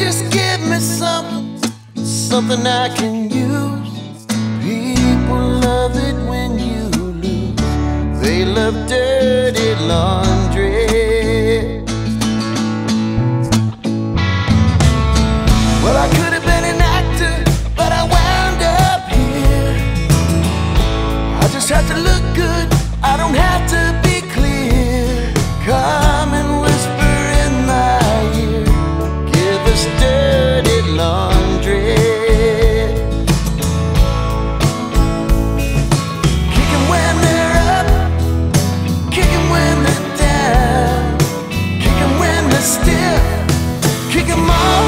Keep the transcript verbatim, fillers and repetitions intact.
just give me something, something I can use. People love it when you lose. They love dirty laundry. Well, I could have been an actor, but I wound up here. I just have to look good, I don't have to be clear. Come and whisper in my ear, give us dirty laundry. Kick 'em when they're up, kick 'em when they're down, kick 'em when they're stiff, kick 'em all